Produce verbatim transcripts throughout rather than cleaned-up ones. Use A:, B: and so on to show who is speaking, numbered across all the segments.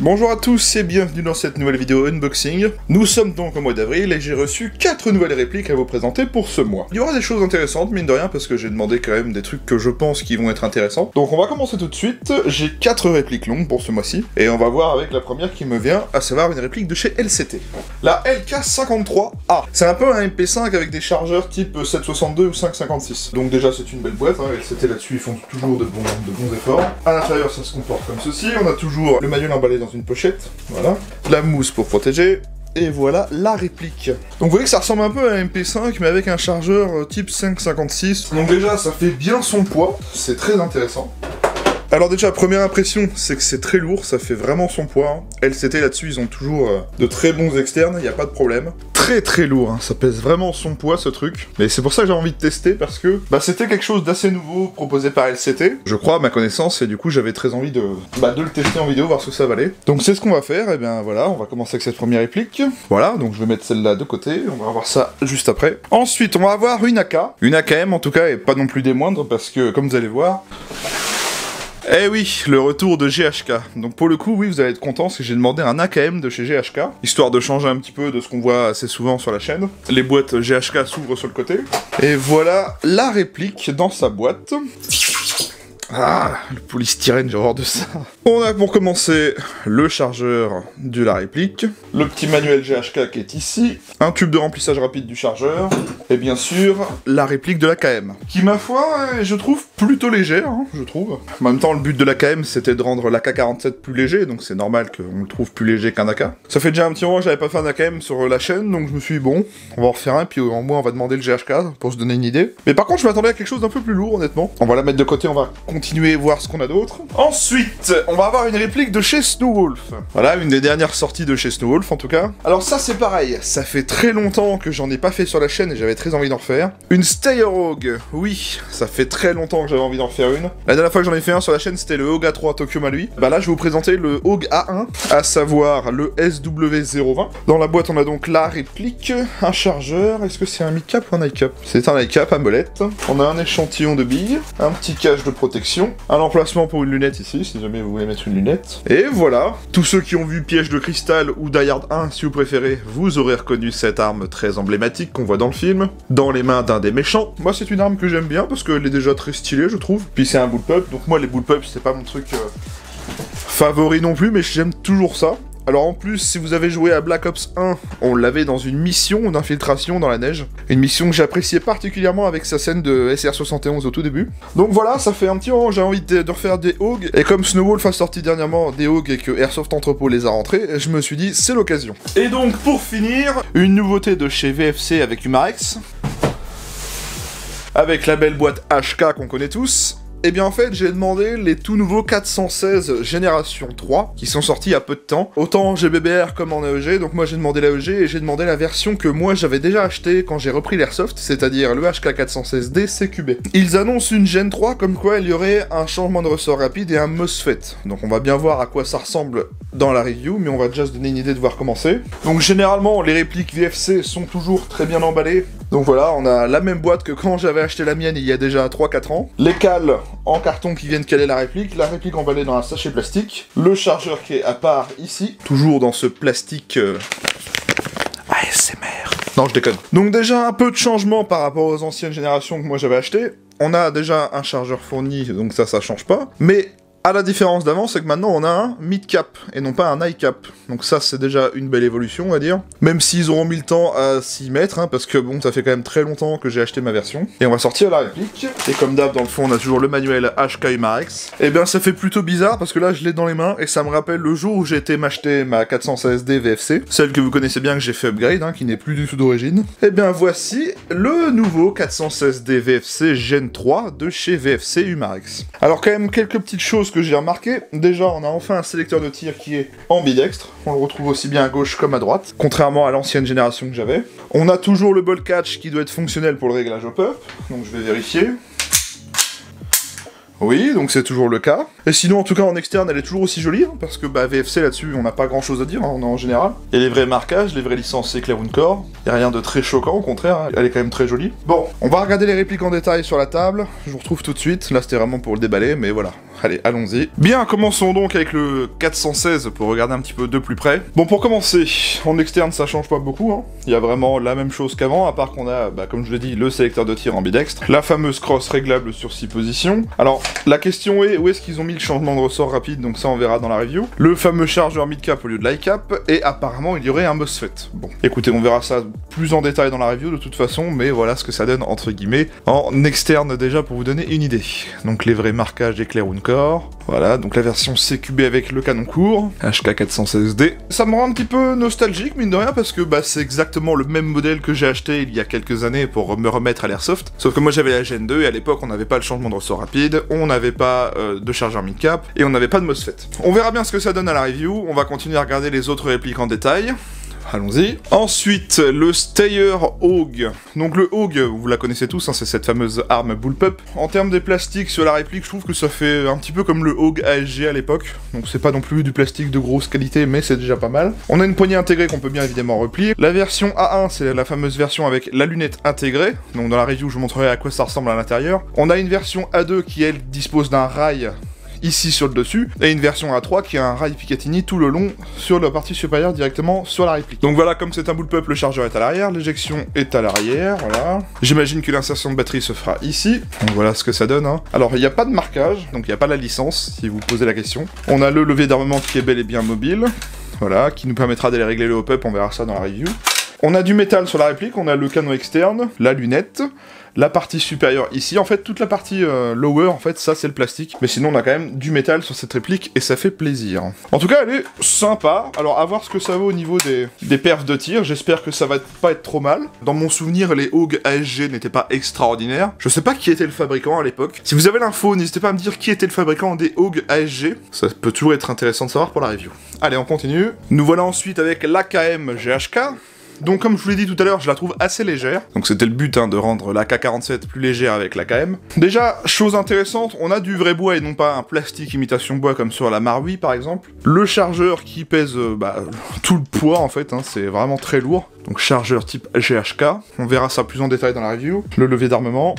A: Bonjour à tous et bienvenue dans cette nouvelle vidéo unboxing. Nous sommes donc au mois d'avril et j'ai reçu quatre nouvelles répliques à vous présenter pour ce mois. Il y aura des choses intéressantes, mine de rien, parce que j'ai demandé quand même des trucs que je pense qui vont être intéressants. Donc on va commencer tout de suite. J'ai quatre répliques longues pour ce mois-ci, et on va voir avec la première qui me vient, à savoir une réplique de chez L C T. La L K cinquante-trois A. C'est un peu un M P cinq avec des chargeurs type sept cent soixante-deux ou cinq cent cinquante-six. Donc déjà c'est une belle boîte, hein. L C T là-dessus ils font toujours de bons, de bons efforts. À l'intérieur ça se comporte comme ceci, on a toujours le manuel emballé dans une pochette, voilà, de la mousse pour protéger, et voilà la réplique. Donc vous voyez que ça ressemble un peu à un M P cinq mais avec un chargeur type cinq cent cinquante-six. Donc déjà ça fait bien son poids, c'est très intéressant. Alors déjà, première impression, c'est que c'est très lourd, ça fait vraiment son poids. Hein. L C T là-dessus, ils ont toujours euh, de très bons externes, il n'y a pas de problème. Très très lourd, hein. Ça pèse vraiment son poids ce truc. Mais c'est pour ça que j'ai envie de tester, parce que bah, c'était quelque chose d'assez nouveau proposé par L C T, je crois à ma connaissance, et du coup j'avais très envie de, bah, de le tester en vidéo, voir ce que ça valait. Donc c'est ce qu'on va faire, et bien voilà, on va commencer avec cette première réplique. Voilà, donc je vais mettre celle-là de côté, on va voir ça juste après. Ensuite, on va avoir une A K, une A K M en tout cas, et pas non plus des moindres, parce que comme vous allez voir... Eh oui, le retour de G H K. Donc pour le coup, oui, vous allez être content, parce que j'ai demandé un A K M de chez G H K, histoire de changer un petit peu de ce qu'on voit assez souvent sur la chaîne. Les boîtes G H K s'ouvrent sur le côté. Et voilà la réplique dans sa boîte. Ah, le polystyrène, j'ai horreur de ça. On a pour commencer le chargeur de la réplique, le petit manuel G H K qui est ici, un tube de remplissage rapide du chargeur, et bien sûr, la réplique de l'A K M. Qui, ma foi, je trouve plutôt légère, hein, je trouve. En même temps, le but de l'A K M, c'était de rendre l'A K quarante-sept plus léger, donc c'est normal qu'on le trouve plus léger qu'un A K. Ça fait déjà un petit moment que j'avais pas fait un A K M sur la chaîne, donc je me suis dit, bon, on va en refaire un, puis au moins on va demander le G H K, pour se donner une idée. Mais par contre, je m'attendais à quelque chose d'un peu plus lourd, honnêtement. On va la mettre de côté, on va continuer, voir ce qu'on a d'autre. Ensuite, on va avoir une réplique de chez Snowwolf. Voilà, une des dernières sorties de chez Snowwolf, en tout cas. Alors ça, c'est pareil, ça fait très longtemps que j'en ai pas fait sur la chaîne, et j'avais très envie d'en faire. Une Steyr-Hog, oui, ça fait très longtemps que j'avais envie d'en faire une. La dernière fois que j'en ai fait un sur la chaîne, c'était le Hog A trois Tokyo Marui. Bah là, je vais vous présenter le Hog A un, à savoir le S W zéro vingt. Dans la boîte, on a donc la réplique, un chargeur, est-ce que c'est un mid-cap ou un high-cap? C'est un high-cap à molette. On a un échantillon de billes, un petit cache de protection, un emplacement pour une lunette ici, si jamais vous voulez mettre une lunette. Et voilà, tous ceux qui ont vu Piège de Cristal ou Die Hard un, si vous préférez, vous aurez reconnu cette arme très emblématique qu'on voit dans le film, dans les mains d'un des méchants. Moi, c'est une arme que j'aime bien, parce qu'elle est déjà très stylée, je trouve. Puis c'est un bullpup, donc moi, les bullpups, c'est pas mon truc euh, favori non plus, mais j'aime toujours ça. Alors en plus, si vous avez joué à Black Ops un, on l'avait dans une mission d'infiltration dans la neige. Une mission que j'appréciais particulièrement avec sa scène de S R soixante et onze au tout début. Donc voilà, ça fait un petit moment j'ai envie de, de refaire des Hogs. Et comme Snowwolf a sorti dernièrement des Hogs et que Airsoft Entrepôt les a rentrés, je me suis dit, c'est l'occasion. Et donc pour finir, une nouveauté de chez V F C avec Umarex. Avec la belle boîte H K qu'on connaît tous. Et bien en fait, j'ai demandé les tout nouveaux quatre cent seize Génération trois, qui sont sortis il y a peu de temps, autant en G B B R comme en A E G, donc moi j'ai demandé l'A E G et j'ai demandé la version que moi j'avais déjà achetée quand j'ai repris l'Airsoft, c'est-à-dire le H K quatre cent seize D C Q B. Ils annoncent une Gen trois comme quoi il y aurait un changement de ressort rapide et un MOSFET, donc on va bien voir à quoi ça ressemble dans la review, mais on va déjà se donner une idée de voir comment c'est. Donc généralement, les répliques V F C sont toujours très bien emballées, donc voilà, on a la même boîte que quand j'avais acheté la mienne il y a déjà trois quatre ans, les cales en carton qui viennent caler la réplique, la réplique emballée dans un sachet plastique, le chargeur qui est à part ici, toujours dans ce plastique euh... A S M R. Non, je déconne. Donc déjà un peu de changement par rapport aux anciennes générations que moi j'avais achetées. On a déjà un chargeur fourni, donc ça, ça change pas. Mais à la différence d'avant, c'est que maintenant on a un mid-cap et non pas un high-cap. Donc ça, c'est déjà une belle évolution, on va dire. Même s'ils auront mis le temps à s'y mettre, hein, parce que bon, ça fait quand même très longtemps que j'ai acheté ma version. Et on va sortir la réplique. Et comme d'hab, dans le fond, on a toujours le manuel H K Umarex. Et bien, ça fait plutôt bizarre, parce que là, je l'ai dans les mains, et ça me rappelle le jour où j'ai été m'acheter ma quatre cent seize D V F C, celle que vous connaissez bien, que j'ai fait upgrade, hein, qui n'est plus du tout d'origine. Et bien, voici le nouveau quatre cent seize D V F C Gen trois de chez V F C Umarex. Alors quand même, quelques petites choses que j'ai remarqué. Déjà, on a enfin un sélecteur de tir qui est ambidextre. On le retrouve aussi bien à gauche comme à droite, contrairement à l'ancienne génération que j'avais. On a toujours le ball catch qui doit être fonctionnel pour le réglage au pop. Donc je vais vérifier. Oui, donc c'est toujours le cas. Et sinon, en tout cas, en externe, elle est toujours aussi jolie, hein, parce que bah, V F C là-dessus, on n'a pas grand-chose à dire, hein, en général. Et les vrais marquages, les vraies licences Clairvoyant, y a rien de très choquant, au contraire, hein, elle est quand même très jolie. Bon, on va regarder les répliques en détail sur la table, je vous retrouve tout de suite. Là, c'était vraiment pour le déballer, mais voilà. Allez, allons-y. Bien, commençons donc avec le quatre cent seize pour regarder un petit peu de plus près. Bon, pour commencer, en externe, ça change pas beaucoup, hein. Il y a vraiment la même chose qu'avant, à part qu'on a, bah, comme je l'ai dit, le sélecteur de tir ambidextre, la fameuse crosse réglable sur six positions. Alors, la question est, où est-ce qu'ils ont mis le changement de ressort rapide? Donc ça, on verra dans la review. Le fameux chargeur mid-cap au lieu de l'high-cap, et apparemment, il y aurait un MOSFET. Bon, écoutez, on verra ça plus en détail dans la review, de toute façon, mais voilà ce que ça donne, entre guillemets, en externe déjà, pour vous donner une idée. Donc, les vrais marquages d'éclair Uncor. Voilà, donc la version C Q B avec le canon court, H K quatre cent seize D. Ça me rend un petit peu nostalgique, mine de rien, parce que bah, c'est exactement le même modèle que j'ai acheté il y a quelques années pour me remettre à l'airsoft. Sauf que moi j'avais la Gen deux, et à l'époque on n'avait pas le changement de ressort rapide, on n'avait pas euh, de chargeur mid-cap, et on n'avait pas de MOSFET. On verra bien ce que ça donne à la review, on va continuer à regarder les autres répliques en détail. Allons-y. Ensuite, le Steyr Hawg. Donc le Hawg, vous la connaissez tous, hein, c'est cette fameuse arme bullpup. En termes des plastiques sur la réplique, je trouve que ça fait un petit peu comme le Hawg A S G à l'époque. Donc c'est pas non plus du plastique de grosse qualité, mais c'est déjà pas mal. On a une poignée intégrée qu'on peut bien évidemment replier. La version A un, c'est la fameuse version avec la lunette intégrée. Donc dans la review, je vous montrerai à quoi ça ressemble à l'intérieur. On a une version A deux qui, elle, dispose d'un rail ici sur le dessus, et une version A trois qui a un rail Picatinny tout le long sur la partie supérieure directement sur la réplique. Donc voilà, comme c'est un bullpup, le chargeur est à l'arrière, l'éjection est à l'arrière, voilà. J'imagine que l'insertion de batterie se fera ici, donc voilà ce que ça donne, hein. Alors il n'y a pas de marquage, donc il n'y a pas la licence, si vous posez la question. On a le levier d'armement qui est bel et bien mobile, voilà, qui nous permettra d'aller régler le hop-up, on verra ça dans la review. On a du métal sur la réplique, on a le canon externe, la lunette, la partie supérieure ici, en fait toute la partie euh, lower, en fait ça c'est le plastique, mais sinon on a quand même du métal sur cette réplique et ça fait plaisir. En tout cas elle est sympa, alors à voir ce que ça vaut au niveau des, des perfs de tir, j'espère que ça va pas être trop mal. Dans mon souvenir les Hawg A S G n'étaient pas extraordinaires, je sais pas qui était le fabricant à l'époque. Si vous avez l'info, n'hésitez pas à me dire qui était le fabricant des Hawg A S G, ça peut toujours être intéressant de savoir pour la review. Allez on continue, nous voilà ensuite avec l'A K M G H K. Donc comme je vous l'ai dit tout à l'heure, je la trouve assez légère. Donc c'était le but hein, de rendre la K quarante-sept plus légère avec l'A K M. Déjà, chose intéressante, on a du vrai bois et non pas un plastique imitation bois comme sur la Marui par exemple. Le chargeur qui pèse euh, bah, tout le poids en fait, hein, c'est vraiment très lourd. Donc chargeur type G H K, on verra ça plus en détail dans la review. Le levier d'armement.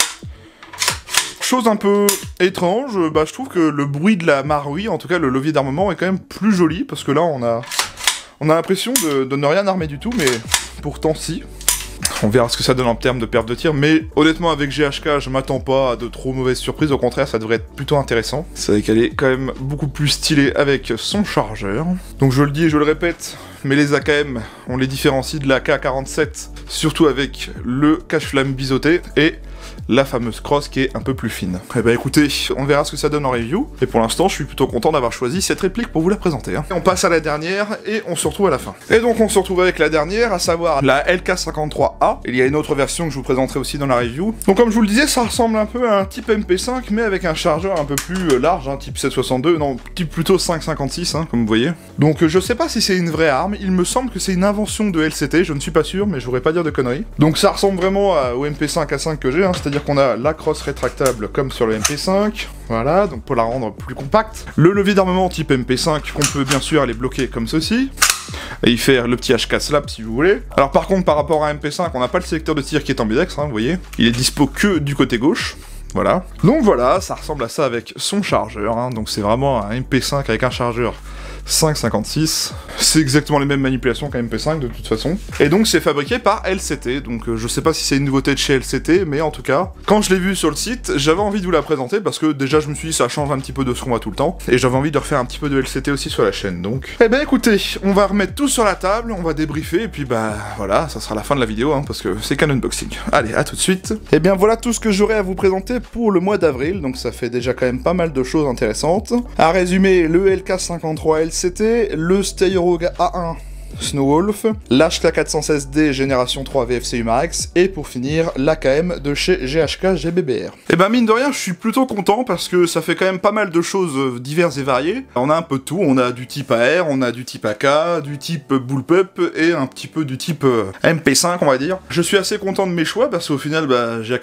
A: Chose un peu étrange, bah je trouve que le bruit de la Marui, en tout cas le levier d'armement est quand même plus joli, parce que là on a... On a l'impression de, de ne rien armer du tout, mais pourtant si. On verra ce que ça donne en termes de perte de tir, mais honnêtement avec G H K, je m'attends pas à de trop mauvaises surprises, au contraire ça devrait être plutôt intéressant. C'est vrai qu'elle est quand même beaucoup plus stylée avec son chargeur. Donc je le dis et je le répète, mais les A K M, on les différencie de la K quarante-sept, surtout avec le cache-flamme biseauté, et la fameuse crosse qui est un peu plus fine. Eh ben écoutez, on verra ce que ça donne en review, et pour l'instant je suis plutôt content d'avoir choisi cette réplique pour vous la présenter. Hein. Et on passe à la dernière, et on se retrouve à la fin. Et donc on se retrouve avec la dernière, à savoir la L K cinquante-trois A. Il y a une autre version que je vous présenterai aussi dans la review. Donc comme je vous le disais, ça ressemble un peu à un type M P cinq, mais avec un chargeur un peu plus large, hein, type sept soixante-deux, non, type plutôt cinq cinquante-six, hein, comme vous voyez. Donc euh, je sais pas si c'est une vraie arme, il me semble que c'est une invention de L C T, je ne suis pas sûr, mais je voudrais pas dire de conneries. Donc ça ressemble vraiment à, au M P cinq A cinq que j'ai, hein, c'est-à-dire qu'on a la crosse rétractable comme sur le M P cinq, voilà, donc pour la rendre plus compacte. Le levier d'armement type M P cinq qu'on peut bien sûr aller bloquer comme ceci, et y faire le petit H K slap si vous voulez. Alors par contre par rapport à M P cinq, on n'a pas le sélecteur de tir qui est ambidextre, hein, vous voyez, il est dispo que du côté gauche. Voilà. Donc voilà, ça ressemble à ça avec son chargeur, hein, donc c'est vraiment un M P cinq avec un chargeur cinq cinquante-six, c'est exactement les mêmes manipulations qu'un M P cinq de toute façon, et donc c'est fabriqué par L C T, donc euh, je sais pas si c'est une nouveauté de chez L C T, mais en tout cas, quand je l'ai vu sur le site, j'avais envie de vous la présenter, parce que déjà je me suis dit ça change un petit peu de ce qu'on voit tout le temps, et j'avais envie de refaire un petit peu de L C T aussi sur la chaîne, donc... Eh ben écoutez, on va remettre tout sur la table, on va débriefer, et puis bah voilà, ça sera la fin de la vidéo, hein, parce que c'est qu'un unboxing. Allez, à tout de suite. Et bien voilà tout ce que j'aurais à vous présenter pour le mois d'avril, donc ça fait déjà quand même pas mal de choses intéressantes. À résumer, le L K cinquante-trois L C T, le Le Steyr Hawg A un Snowwolf, l'H K quatre cent seize D Génération trois V F C Humarex, et pour finir, l'A K M de chez G H K G B B R. Et ben mine de rien, je suis plutôt content parce que ça fait quand même pas mal de choses diverses et variées. On a un peu de tout, on a du type A R, on a du type A K, du type bullpup, et un petit peu du type euh, M P cinq on va dire. Je suis assez content de mes choix parce qu'au final, bah, j'ai quand même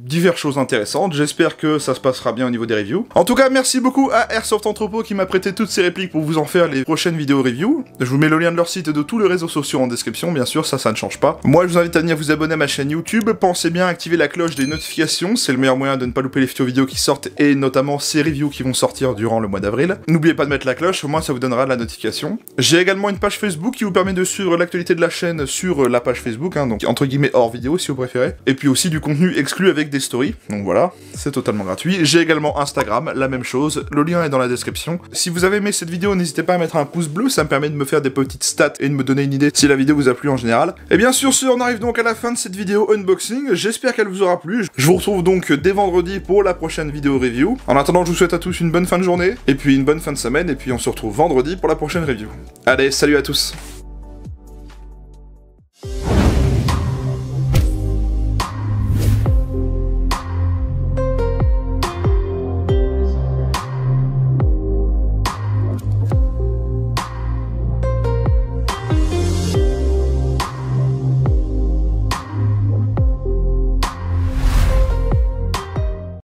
A: diverses choses intéressantes. J'espère que ça se passera bien au niveau des reviews. En tout cas, merci beaucoup à Airsoft Entrepôt qui m'a prêté toutes ces répliques pour vous en faire les prochaines vidéos review. Je vous mets le lien de leur site et de tous les réseaux sociaux en description, bien sûr, ça, ça ne change pas. Moi, je vous invite à venir vous abonner à ma chaîne YouTube. Pensez bien à activer la cloche des notifications, c'est le meilleur moyen de ne pas louper les futures vidéos qui sortent et notamment ces reviews qui vont sortir durant le mois d'avril. N'oubliez pas de mettre la cloche, au moins ça vous donnera la notification. J'ai également une page Facebook qui vous permet de suivre l'actualité de la chaîne sur la page Facebook, hein, donc entre guillemets hors vidéo si vous préférez. Et puis aussi du contenu exclu avec des stories, donc voilà, c'est totalement gratuit. J'ai également Instagram, la même chose, le lien est dans la description. Si vous avez aimé cette vidéo, n'hésitez pas à mettre un pouce bleu, ça me permet de me faire des petites stats et de me donner une idée si la vidéo vous a plu en général. Et bien sûr, on arrive donc à la fin de cette vidéo unboxing, j'espère qu'elle vous aura plu. Je vous retrouve donc dès vendredi pour la prochaine vidéo review. En attendant, je vous souhaite à tous une bonne fin de journée, et puis une bonne fin de semaine, et puis on se retrouve vendredi pour la prochaine review. Allez, salut à tous!